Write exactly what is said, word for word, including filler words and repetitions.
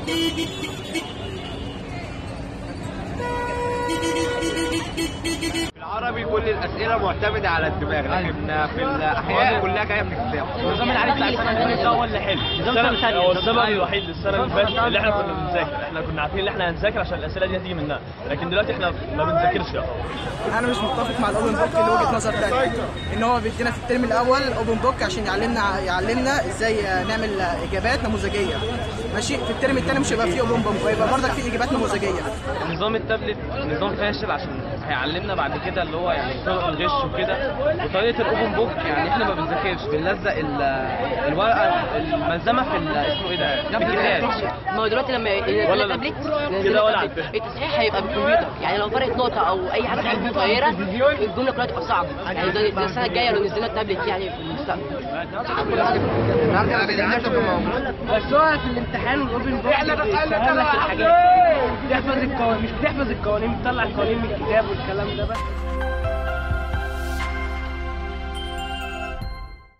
في العربي كل الاسئله معتمده على الدماغ، لكن في الاحياء كلها جايه من الكتاب. النظام العالي بتاع السنه اللي فاتت هو اللي حلو. هو السبب الوحيد للسنه اللي فاتت اللي احنا كنا بنذاكر، احنا كنا عارفين ان احنا هنذاكر عشان الاسئله دي هتيجي منها، لكن دلوقتي احنا ما بنذاكرش. انا مش متفق مع الاوبن بوك لوجهه نظر ثانيه، ان هو بيدينا في الترم الاول اوبن بوك عشان يعلمنا يعلمنا ازاي نعمل اجابات نموذجيه، ماشي. في الترم الثاني مش هيبقى فيه اوبن بوك، هيبقى برضك فيه اجابات نموذجيه. نظام التابلت نظام فاشل عشان هيعلمنا بعد كده اللي هو يعني طرق الغش وكده، وطريقه الاوبن بوك يعني احنا ما بنذاكرش، بنلزق الورقه الملزمه في اسمه ايه ده في الكتاب. ما هو دلوقتي لما ينزل التابلت كده ولا التصحيح هيبقى بالكمبيوتر، يعني لو فرقت نقطه او اي حاجه في صغيره الجمله كلها تبقى صعبه، يعني ده السنه الجايه لو نزلنا التابلت يعني في المستقبل. بس هو في الامتحان والاوبن بوك احنا بنسال لك الحاجات، بتحفظ القوانين، مش بتحفظ القوانين، بتطلع القوانين من الكتاب والكلام ده بس.